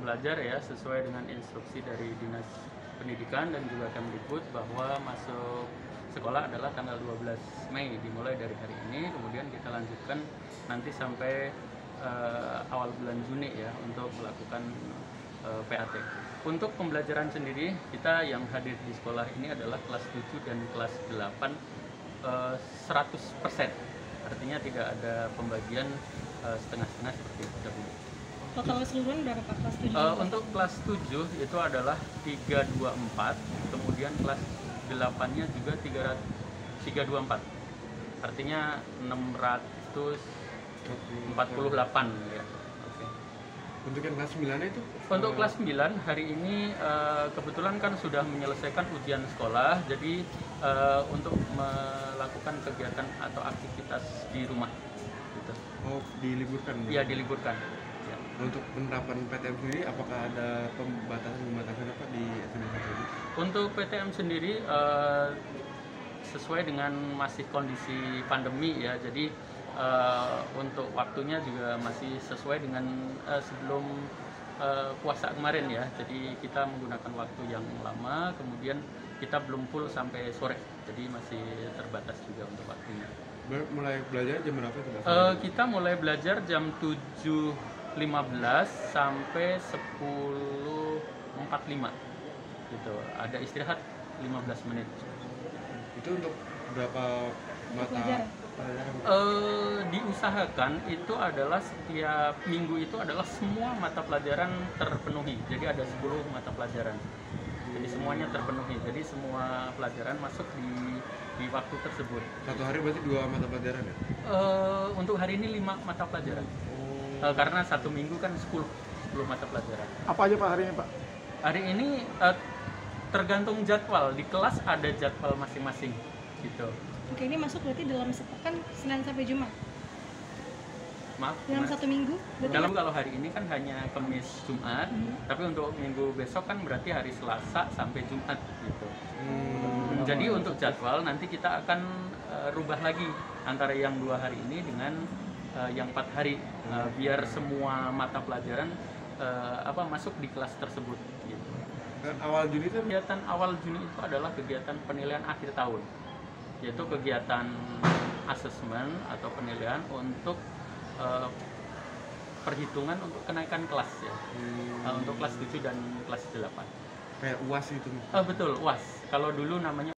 belajar ya, sesuai dengan instruksi dari Dinas Pendidikan dan juga Kemdikbud bahwa masuk sekolah adalah tanggal 12 Mei dimulai dari hari ini, kemudian kita lanjutkan nanti sampai awal bulan Juni ya untuk melakukan PAT. Untuk pembelajaran sendiri, kita yang hadir di sekolah ini adalah kelas 7 dan kelas 8 100%. Artinya tidak ada pembagian setengah-setengah seperti dahulu. Total keseluruhan berapa Pak kelas 7? Untuk kelas 7 itu adalah 324, kemudian kelas 8-nya juga 324. Artinya 648 ya. Untuk yang kelas 9 itu? Untuk kelas 9 hari ini kebetulan kan sudah menyelesaikan ujian sekolah, jadi untuk melakukan kegiatan atau aktivitas di rumah gitu. Oh, diliburkan? Iya, diliburkan. Ya. Untuk penerapan PTM sendiri, apakah ada pembatasan apa di SMA 1 ini? Untuk PTM sendiri sesuai dengan masih kondisi pandemi ya, jadi untuk waktunya juga masih sesuai dengan sebelum puasa kemarin ya, jadi kita menggunakan waktu yang lama, kemudian kita belum full sampai sore, jadi masih terbatas juga untuk waktunya. Mulai belajar jam berapa itu? Kita mulai belajar jam 7.15 sampai 10.45 gitu, ada istirahat 15 menit. Itu untuk berapa mata pelajaran? Diusahakan itu adalah setiap minggu itu adalah semua mata pelajaran terpenuhi, jadi ada 10 mata pelajaran, jadi semuanya terpenuhi, jadi semua pelajaran masuk di waktu tersebut. Satu hari berarti 2 mata pelajaran ya? Untuk hari ini 5 mata pelajaran. Karena satu minggu kan 10 mata pelajaran. Apa aja Pak hari ini Pak? Hari ini tergantung jadwal, di kelas ada jadwal masing-masing gitu. Oke, ini masuk berarti dalam sepekan Senin sampai Jumat? Maaf, dalam satu minggu? Dalam kalau hari ini kan hanya Kamis Jumat, tapi untuk minggu besok kan berarti hari Selasa sampai Jumat gitu. Jadi untuk jadwal nanti kita akan rubah lagi antara yang 2 hari ini dengan yang 4 hari, biar semua mata pelajaran masuk di kelas tersebut gitu. Awal Juni itu? Kegiatan awal Juni itu adalah kegiatan penilaian akhir tahun, yaitu kegiatan asesmen atau penilaian untuk perhitungan untuk kenaikan kelas ya, untuk kelas 7 dan kelas 8. Kayak UAS itu? Betul, UAS. Kalau dulu namanya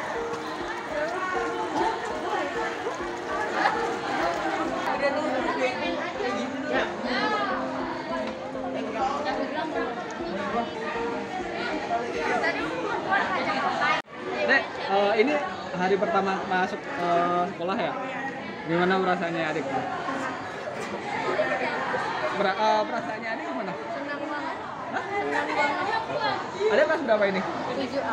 Dek, ini hari pertama masuk sekolah ya? Gimana perasaannya adik? Perasaannya adik gimana? Senang banget. Hah? Senang banget. Adik kelas berapa ini? 7A.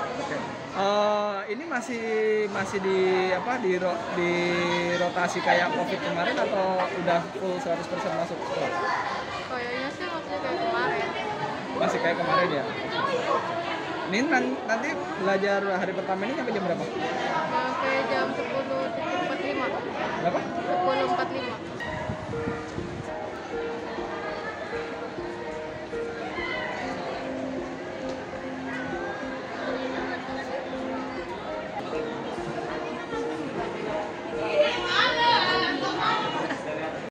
Ini masih di rotasi kayak COVID kemarin atau udah full 100% masuk sekolah? Kayaknya sih masih kayak kemarin. Masih kayak kemarin ya? Ini nanti belajar hari pertama ini sampai jam berapa? Sampai jam 10.45. Berapa? 10.45.